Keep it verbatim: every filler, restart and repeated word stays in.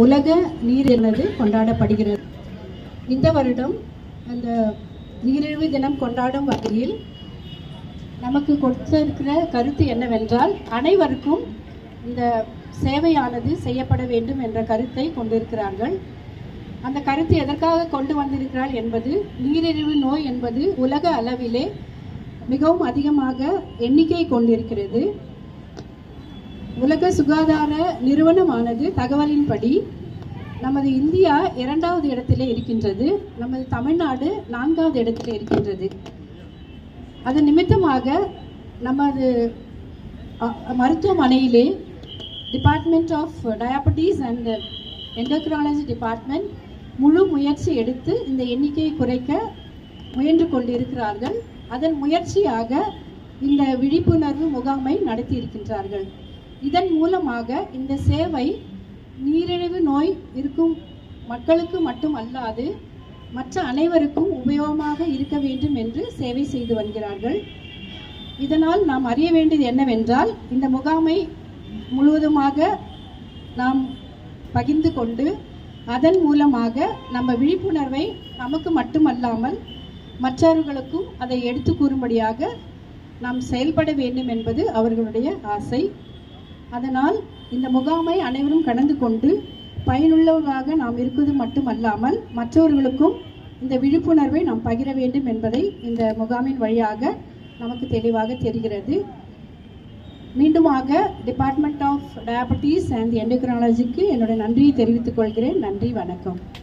உலக நீரிழிவு கொண்டாடப்படுகிறது. இந்த வருடம் அந்த நீரிழிவு தினம் கொண்டாடும் வகையில் நமக்கு கொடுத்திருக்கிற கருத்து என்னவென்றால், அனைவருக்கும் இந்த சேவையானது செய்யப்பட வேண்டும் என்ற கருத்தை கொண்டிருக்கிறார்கள். அந்த கருத்து எதற்காக கொண்டு வந்திருக்கிறார் என்பது, நீரிழிவு நோய் என்பது உலக அளவிலே மிகவும் அதிகமாக எண்ணிக்கை கொண்டிருக்கிறது. உலக சுகாதார நிறுவனமானது தகவலின்படி நமது இந்தியா இரண்டாவது இடத்திலே இருக்கின்றது, நமது தமிழ்நாடு நான்காவது இடத்திலே இருக்கின்றது. அது நிமித்தமாக நமது மருத்துவமனையிலே department of diabetes and endocrinology department முழு முயற்சி எடுத்து இந்த எண்ணிக்கையை குறைக்க முயன்று கொண்டிருக்கிறார்கள். அதன் முயற்சியாக இந்த விழிப்புணர்வு முகாமை நடத்தி இருக்கின்றார்கள். இதன் மூலமாக இந்த சேவை நீரிழிவு நோய் இருக்கும் மக்களுக்கு மட்டும் அல்லாது மற்ற அனைவருக்கும் உபயோகமாக இருக்க வேண்டும் என்று சேவை செய்து வருகிறார்கள். இதனால் நாம் அறிய வேண்டியது என்னவென்றால், இந்த முகாமை முழுவதுமாக நாம் பகிர்ந்து கொண்டு அதன் மூலமாக நம்ம விழிப்புணர்வை நமக்கு மட்டுமல்லாமல் மற்றவர்களுக்கும் அதை எடுத்து கூறும்படியாக நாம் செயல்பட வேண்டும் என்பது அவர்களுடைய ஆசை. அதனால் இந்த முகாமை அனைவரும் கடந்து கொண்டு பயனுள்ளவர்களாக நாம் இருப்பது மட்டுமல்லாமல் மற்றவர்களுக்கும் இந்த விழிப்புணர்வை நாம் பகிர வேண்டும் என்பதை இந்த முகாமின் வழியாக நமக்கு தெளிவாக தெரிகிறது. மீண்டுமாக டிபார்ட்மெண்ட் ஆஃப் டயாபெட்டிஸ் அண்ட் எண்டோக்ரைனாலஜிக்கு என்னுடைய நன்றியை தெரிவித்துக் கொள்கிறேன். நன்றி, வணக்கம்.